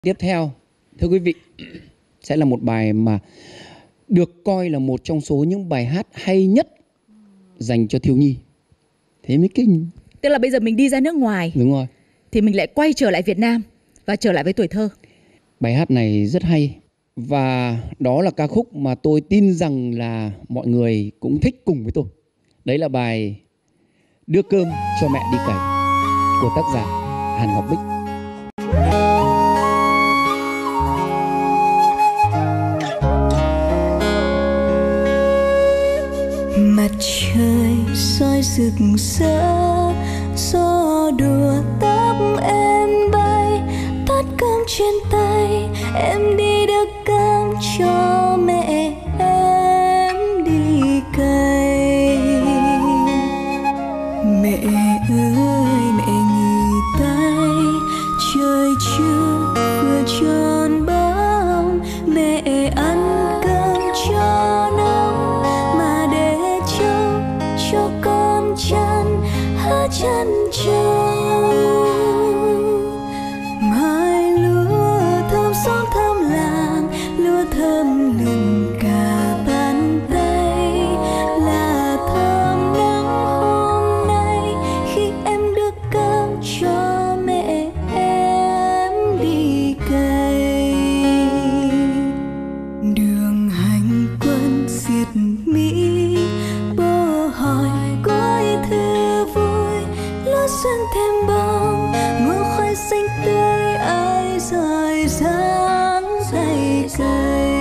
Tiếp theo, thưa quý vị, sẽ là một bài mà được coi là một trong số những bài hát hay nhất dành cho thiếu nhi. Thế mới kinh. Tức là bây giờ mình đi ra nước ngoài. Đúng rồi. Thì mình lại quay trở lại Việt Nam và trở lại với tuổi thơ. Bài hát này rất hay. Và đó là ca khúc mà tôi tin rằng là mọi người cũng thích cùng với tôi. Đấy là bài Đưa cơm cho mẹ đi cày của tác giả Hàn Ngọc Bích. Mặt trời soi rực rỡ, gió đùa tóc em bay, bát cơm trên tay em đi đưa cơm cho mẹ em đi cày. Mẹ ơi mẹ nghỉ tay, trời chưa vừa tròn bóng, mẹ ăn cơm cho nóng mà để cho con chăn há chân trâu. Mai lúa thơm xóm thơm làng, lúa thơm lừng cả bàn tay, là thơm nắng hôm nay khi em đưa cơm cho mẹ em đi cày. Đường hành quân diệt Mỹ, bố hỏi cuối thư vui, lúa xuân thêm bông, mùa khoai xanh tươi ai giỏi giang tay cày.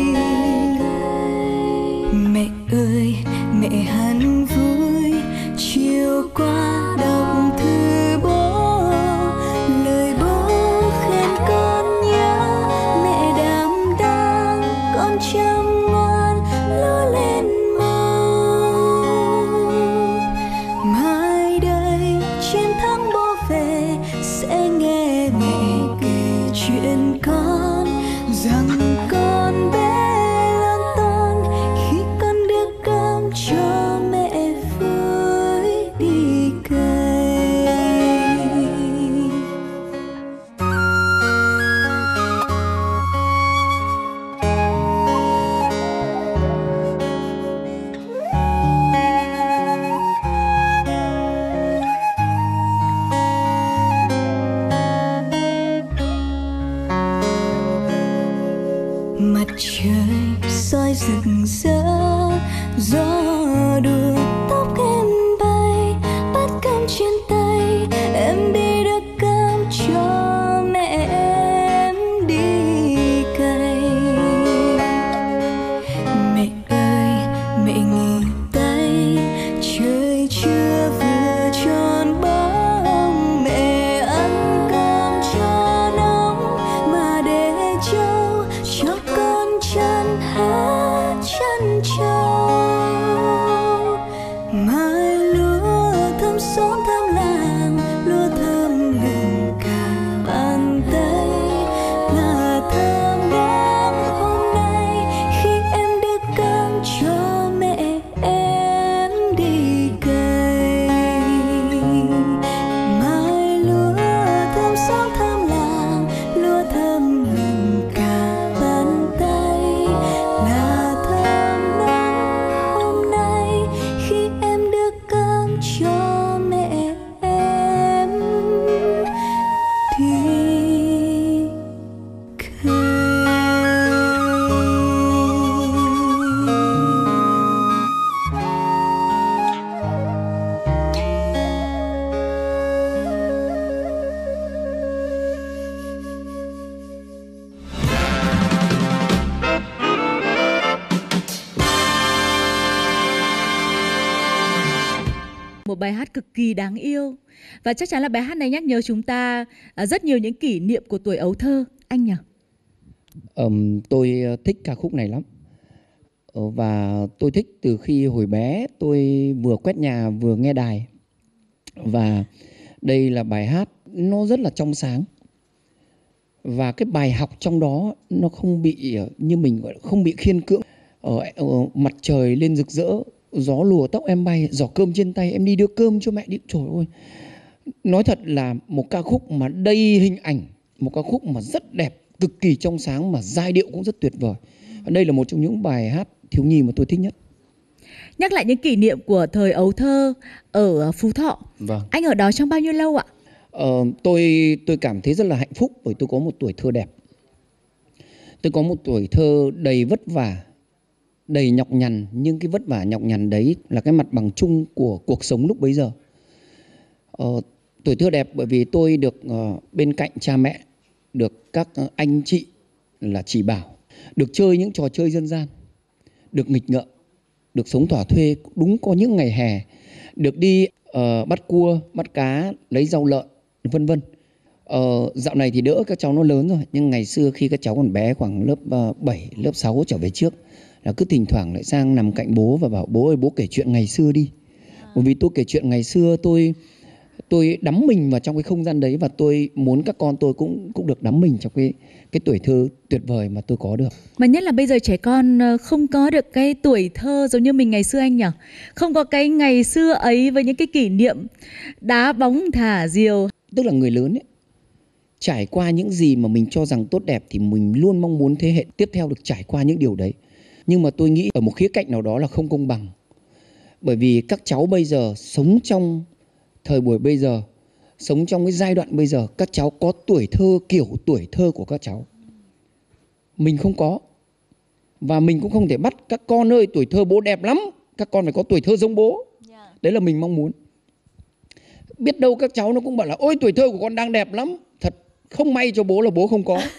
Mẹ ơi mẹ hẳn vui, chiều qua đọc thư bố, lời bố khen con nhớ, mẹ đảm đang con chăm ngoan lúa lên màu. Mai đây chiến thắng bố về, sẽ nghe mẹ kể chuyện con, rằng con bé lớn ton khi con đưa cơm cho mẹ vui đi cày. Mặt trời soi rực rỡ, gió đùa tóc em bay, bát cơm trên tay em đi đưa cơm cho mẹ em đi cày. Mẹ ơi mẹ nghỉ tay, trời chưa vừa tròn bóng, mẹ ăn cơm cho nóng mà để cho con chăn há chân trâu. Mai lúa thơm xóm thơm làng, lúa thơm lừng cả bàn tay, là thơm nắng hôm nay khi em đưa cơm cho mẹ em đi cày. Mai lúa thơm xóm thơm làng, lúa thơm lừng cả bàn tay, là thơm nắng hôm nay khi em đưa cơm cho mẹ em đi cày. Một bài hát cực kỳ đáng yêu. Và chắc chắn là bài hát này nhắc nhớ chúng ta rất nhiều những kỷ niệm của tuổi ấu thơ. Anh nhỉ? Tôi thích ca khúc này lắm. Và tôi thích từ khi hồi bé tôi vừa quét nhà vừa nghe đài. Và đây là bài hát nó rất là trong sáng. Và cái bài học trong đó nó không bị như mình gọi là không bị khiên cưỡng. Mặt trời lên rực rỡ, gió lùa tóc em bay, giỏ cơm trên tay em đi đưa cơm cho mẹ đi. Trời ơi, nói thật là một ca khúc mà đầy hình ảnh một ca khúc mà rất đẹp, cực kỳ trong sáng mà giai điệu cũng rất tuyệt vời. Đây là một trong những bài hát thiếu nhi mà tôi thích nhất. Nhắc lại những kỷ niệm của thời ấu thơ ở Phú Thọ. Vâng. Anh ở đó trong bao nhiêu lâu ạ? Tôi cảm thấy rất là hạnh phúc bởi tôi có một tuổi thơ đẹp. Tôi có một tuổi thơ đầy vất vả, đầy nhọc nhằn, nhưng cái vất vả nhọc nhằn đấy là cái mặt bằng chung của cuộc sống lúc bấy giờ. Tuổi thơ đẹp bởi vì tôi được bên cạnh cha mẹ, được các anh chị là chỉ bảo, được chơi những trò chơi dân gian, được nghịch ngợm, được sống thỏa thuê đúng có những ngày hè, được đi bắt cua, bắt cá, lấy rau lợn, vân vân. Dạo này thì đỡ, các cháu nó lớn rồi, nhưng ngày xưa khi các cháu còn bé khoảng lớp 7, lớp 6 trở về trước là cứ thỉnh thoảng lại sang nằm cạnh bố và bảo bố ơi bố kể chuyện ngày xưa đi. Bởi vì tôi kể chuyện ngày xưa, tôi đắm mình vào trong cái không gian đấy và tôi muốn các con tôi cũng được đắm mình trong cái tuổi thơ tuyệt vời mà tôi có được. Mà nhất là bây giờ trẻ con không có được cái tuổi thơ giống như mình ngày xưa anh nhỉ? Không có cái ngày xưa ấy với những cái kỷ niệm đá bóng thả diều. Tức là người lớn ấy, trải qua những gì mà mình cho rằng tốt đẹp thì mình luôn mong muốn thế hệ tiếp theo được trải qua những điều đấy. Nhưng mà tôi nghĩ ở một khía cạnh nào đó là không công bằng. Bởi vì các cháu bây giờ sống trong thời buổi bây giờ, sống trong cái giai đoạn bây giờ, các cháu có tuổi thơ kiểu tuổi thơ của các cháu. Mình không có. Và mình cũng không thể bắt các con ơi tuổi thơ bố đẹp lắm, các con phải có tuổi thơ giống bố. Đấy là mình mong muốn. Biết đâu các cháu nó cũng bảo là ôi tuổi thơ của con đang đẹp lắm. Thật không may cho bố là bố không có.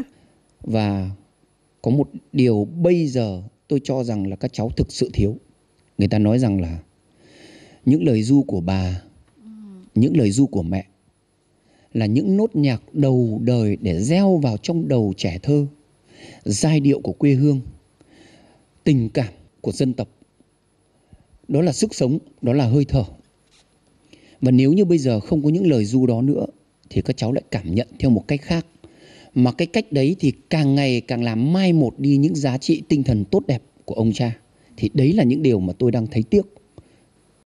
Và có một điều bây giờ tôi cho rằng là các cháu thực sự thiếu. Người ta nói rằng là những lời ru của bà, những lời ru của mẹ là những nốt nhạc đầu đời để gieo vào trong đầu trẻ thơ. Giai điệu của quê hương, tình cảm của dân tộc. Đó là sức sống, đó là hơi thở. Và nếu như bây giờ không có những lời ru đó nữa thì các cháu lại cảm nhận theo một cách khác. Mà cái cách đấy thì càng ngày càng làm mai một đi những giá trị tinh thần tốt đẹp của ông cha. Thì đấy là những điều mà tôi đang thấy tiếc.